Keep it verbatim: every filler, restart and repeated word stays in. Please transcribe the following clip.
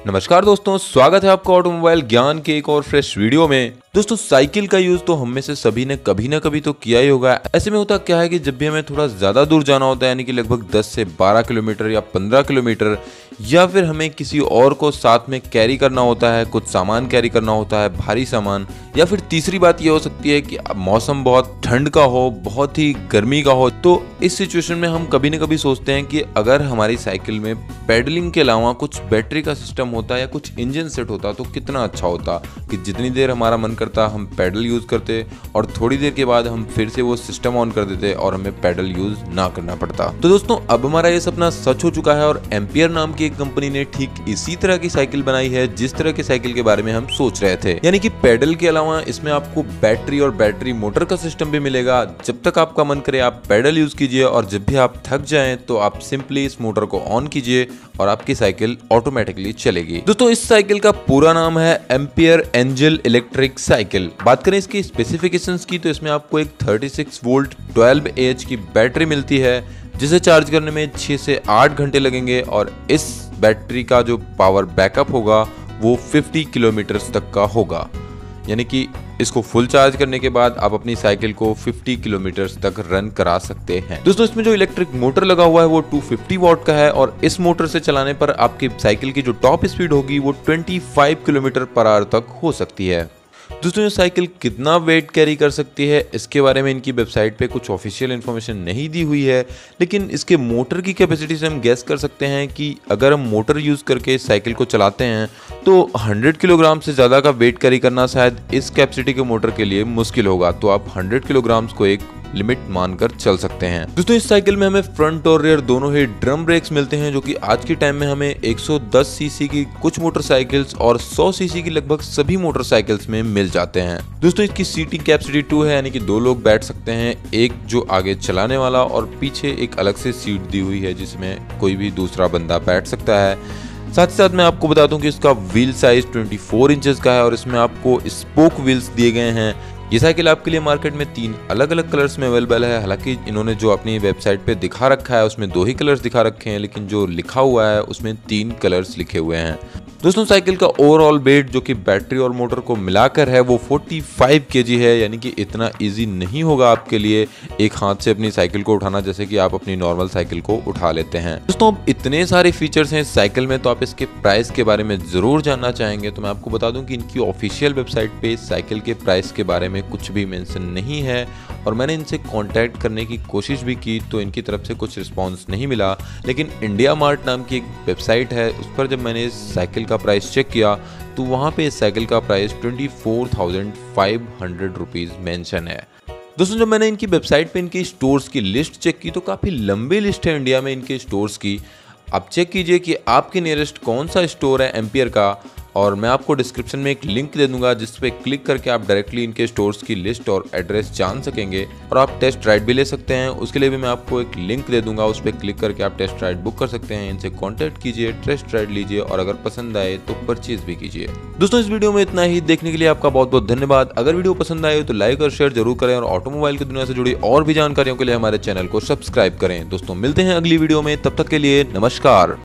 नमस्कार दोस्तों, स्वागत है आपका ऑटोमोबाइल ज्ञान के एक और फ्रेश वीडियो में। दोस्तों, साइकिल का यूज तो हम में से सभी ने कभी ना कभी तो किया ही होगा। ऐसे में होता क्या है कि जब भी हमें थोड़ा ज्यादा दूर जाना होता है, यानी कि लगभग दस से बारह किलोमीटर या पंद्रह किलोमीटर, या फिर हमें किसी और को साथ में कैरी करना होता है, कुछ सामान कैरी करना होता है, भारी सामान, या फिर तीसरी बात यह हो सकती है कि मौसम बहुत ठंड का हो, बहुत ही गर्मी का हो, तो इस सिचुएशन में हम कभी न कभी सोचते हैं कि अगर हमारी साइकिल में पेडलिंग के अलावा कुछ बैटरी का सिस्टम होता या कुछ इंजन सेट होता तो कितना अच्छा होता, कि जितनी देर हमारा मन करता हम पैडल यूज करते और थोड़ी देर के बाद हम फिर से वो सिस्टम ऑन कर देते और हमें पैडल यूज ना करना पड़ता। तो दोस्तों, अब हमारा ये सपना सच हो चुका है और एम्पियर नाम की एक कंपनी ने ठीक इसी तरह की साइकिल बनाई है जिस तरह की साइकिल के बारे में हम सोच रहे थे। यानी कि पैडल के अलावा इसमें आपको बैटरी और बैटरी मोटर का सिस्टम भी मिलेगा। जब तक आपका मन करे आप पैडल यूज कीजिए और जब भी आप थक जाएं तो आप सिंपली इस मोटर को ऑन कीजिए और आपकी साइकिल ऑटोमेटिकली चलेगी। दोस्तों, इस साइकिल का पूरा नाम है एम्पियर एंजल इलेक्ट्रिक साइकिल। बात करें इसकी स्पेसिफिकेशंस की तो इसमें आपको एक छत्तीस वोल्ट बारह एच की बैटरी मिलती है जिसे चार्ज करने में छह से आठ घंटे लगेंगे और इस बैटरी का जो पावर बैकअप होगा वो पचास किलोमीटर तक का होगा। यानी कि इसको फुल चार्ज करने के बाद आप अपनी साइकिल को पचास किलोमीटर तक रन करा सकते हैं। दोस्तों, इसमें जो इलेक्ट्रिक मोटर लगा हुआ है वो दो सौ पचास वॉट का है और इस मोटर से चलाने पर आपकी साइकिल की जो टॉप स्पीड होगी वो पच्चीस किलोमीटर पर आवर तक हो सकती है। दोस्तों, ये साइकिल कितना वेट कैरी कर सकती है इसके बारे में इनकी वेबसाइट पे कुछ ऑफिशियल इन्फॉर्मेशन नहीं दी हुई है, लेकिन इसके मोटर की कैपेसिटी से हम गैस कर सकते हैं कि अगर हम मोटर यूज करके इस साइकिल को चलाते हैं तो सौ किलोग्राम से ज़्यादा का वेट कैरी करना शायद इस कैपेसिटी के मोटर के लिए मुश्किल होगा। तो आप सौ किलोग्राम को एक लिमिट मानकर चल सकते हैं। दोस्तों, इस साइकिल में हमें फ्रंट और रियर दोनों ही ड्रम ब्रेक्स मिलते हैं जो कि आज के टाइम में हमें एक सौ दस सीसी की कुछ मोटरसाइकिल्स और सौ सीसी की लगभग सभी मोटरसाइकिल्स में मिल जाते हैं। दोस्तों, इसकी सीटिंग कैपेसिटी टू है, यानी कि दो लोग बैठ सकते हैं, एक जो आगे चलाने वाला और पीछे एक अलग से सीट दी हुई है जिसमें कोई भी दूसरा बंदा बैठ सकता है। साथ ही साथ मैं आपको बता दूं कि इसका व्हील साइज चौबीस इंचेस का है और इसमें आपको स्पोक व्हील्स दिए गए हैं। ये साइकिल आपके लिए मार्केट में तीन अलग अलग कलर्स में अवेलेबल है। हालांकि इन्होंने जो अपनी वेबसाइट पे दिखा रखा है उसमें दो ही कलर्स दिखा रखे हैं, लेकिन जो लिखा हुआ है उसमें तीन कलर्स लिखे हुए हैं। दोस्तों, साइकिल का ओवरऑल वेट जो कि बैटरी और मोटर को मिलाकर है वो पैंतालीस केजी है, यानी कि इतना इजी नहीं होगा आपके लिए एक हाथ से अपनी साइकिल को उठाना जैसे कि आप अपनी नॉर्मल साइकिल को उठा लेते हैं। दोस्तों, इतने सारे फीचर्स हैं इस साइकिल में तो आप इसके प्राइस के बारे में जरूर जानना चाहेंगे। तो मैं आपको बता दूं कि इनकी ऑफिशियल वेबसाइट पे इस साइकिल के प्राइस के बारे में कुछ भी मेंशन नहीं है और मैंने इनसे कांटेक्ट करने की कोशिश भी की तो इनकी तरफ से कुछ रिस्पांस नहीं मिला। लेकिन इंडिया मार्ट नाम की एक वेबसाइट है, उस पर जब मैंने इस साइकिल का प्राइस चेक किया तो वहां पे इस साइकिल का प्राइस चौबीस हज़ार पाँच सौ रुपीस मेंशन है। दोस्तों, जब मैंने इनकी वेबसाइट पे इनकी स्टोर्स की लिस्ट चेक की तो काफ़ी लंबी लिस्ट है इंडिया में इनके स्टोर्स की। आप चेक कीजिए कि आपके नियरेस्ट कौन सा स्टोर है एम्पियर का, और मैं आपको डिस्क्रिप्शन में एक लिंक दे दूंगा जिस पे क्लिक करके आप डायरेक्टली इनके स्टोर्स की लिस्ट और एड्रेस जान सकेंगे और आप टेस्ट राइड भी ले सकते हैं। उसके लिए भी मैं आपको एक लिंक दे दूंगा, उस पर क्लिक करके आप टेस्ट राइड बुक कर सकते हैं। इनसे कॉन्टैक्ट कीजिए, टेस्ट राइड लीजिए और अगर पसंद आए तो परचेज भी कीजिए। दोस्तों, इस वीडियो में इतना ही। देखने के लिए आपका बहुत बहुत धन्यवाद। अगर वीडियो पसंद आए तो लाइक और शेयर जरूर करें और ऑटोमोबाइल की दुनिया से जुड़ी और भी जानकारियों के लिए हमारे चैनल को सब्सक्राइब करें। दोस्तों, मिलते हैं अगली वीडियो में, तब तक के लिए नमस्कार।